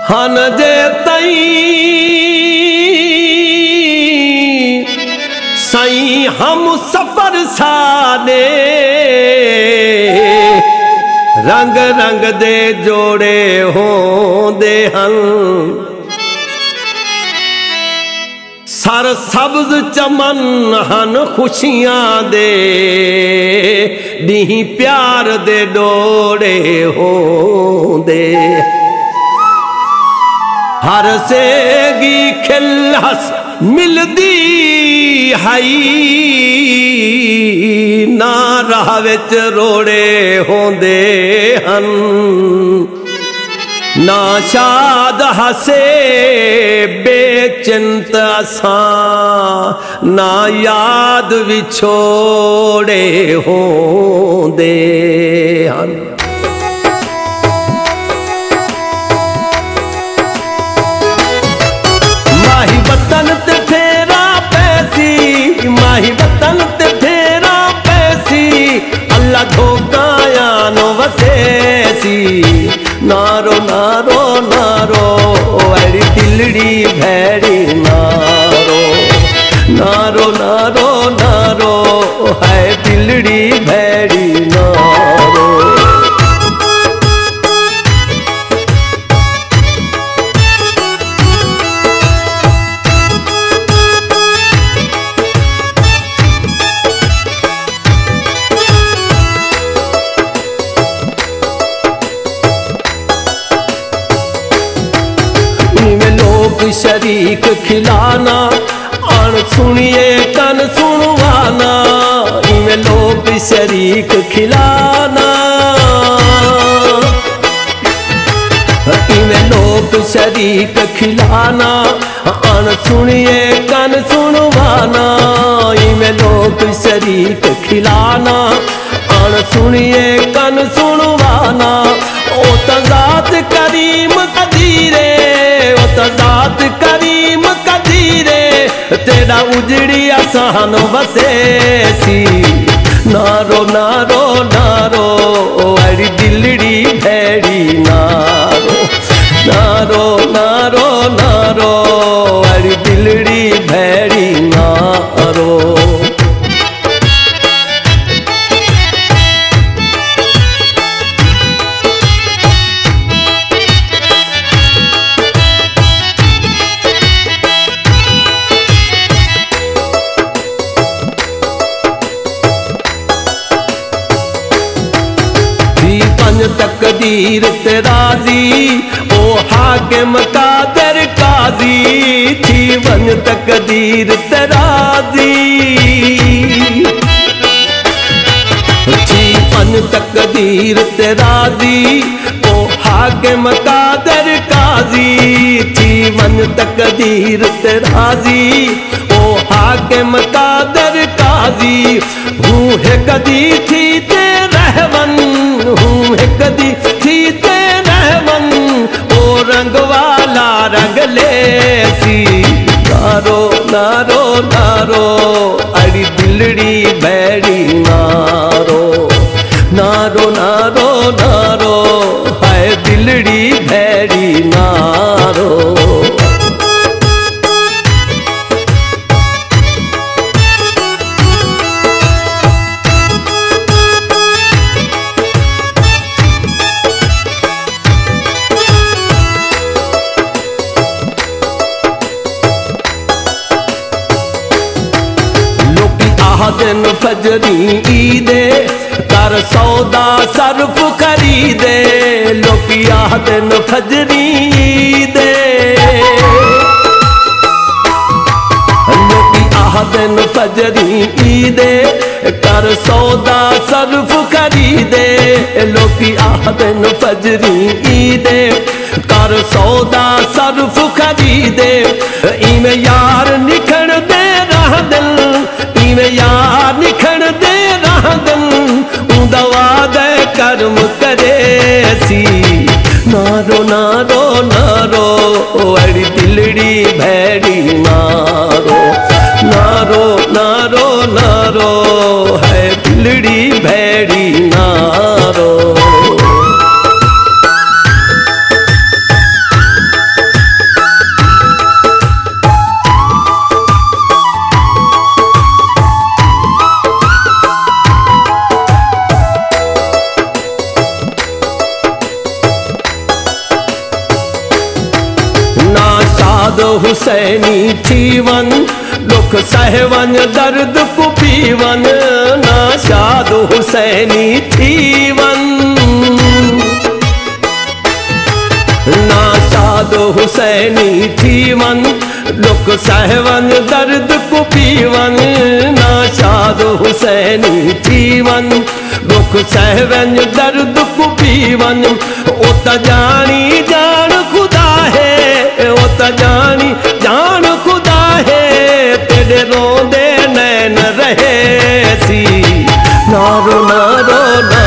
हन जे तई सई हम सफर साने रंग रंग दे जोड़े होंदे हन सर सब्ज चमन हन खुशियां दे दी प्यार दे डोड़े होंदे हर सेगी खिलहस मिलदी हई ना राह विच रोड़े होंदे हन ना शाद हसे बेचिंत असां ना याद विछोड़े होंदे हन माही वतन ते फेरा पैसी माही वतन ते फेरा पैसी अल्लाह धोकाया नो वसेसी नारो नारो नारो अड़ी दिलड़ी भैड़ी नारो नारो नारो नारो है दिलड़ी भैड़ी नारो शरीक खिलाना अण सुनिए कन सुनवाना इनमें लोग शरीक खिलाना इनमें लोग शरीक खिलाना अण सुनिए कन सुनवाना इनमें लोग शरीक खिलाना अण सुनिए कन सुनवाना ओ तजात करीम कदीरे ओ तजात करीम कदीरे तेरा उजड़ी आसान वसेसी नारो नारो नारो अड़ी दिलड़ी भैड़ी नारो नारो नारो नारो अड़ी दिलड़ी भैड़ी नारो तकदीर तेराजी ओ हाकिम कादर काजी थी वन तकदीर तेराजी थी वन तकदीर तेराजी ओ हाकिम कादर काजी थी वन तकदीर तेराजी ओ हाकिम कादर काजी हूँ है कदी थी ते रहवन हूँ है कदी थी ते रहवन ओ रंग वाला रंग लेसी नारो नारो नारो अड़ी दिलड़ी भैड़ी नारो नारो नारो नारो है दिलड़ी भैड़ी नारो दिन फजरी ईदे कर सौदा सर्फ खरीदे लोकिया दिन फजरी ईदे लोकिया दिन फजरी ईदे कर सौदा सर्फ खरीदे लोकिया दिन फजरी ईदे कर सौदा सर्फ खरीदे इमें यार निखण दे रह दिल यार निखण दे राहदन दवा दे कर्म करे सी नारो नारो नारो अड़ी दिलड़ी भैड़ी नारो नारो नारो नारो है दिलड़ी भैड़ी नारो शाद हुसैनी थी वन दुख सहवन दर्द को पीवन ना शाद हुसैनी थी वन ना शाद हुसैनी थी वन दुख सहवन दर्द को पीवन ना शाद हुसैनी थी वन दुख सहवन दर्द को पीवन ओ त जानी जान खुदा है ओ त जानी जान खुदा है तेरे रोंदे नैन रहे सी नारो नारो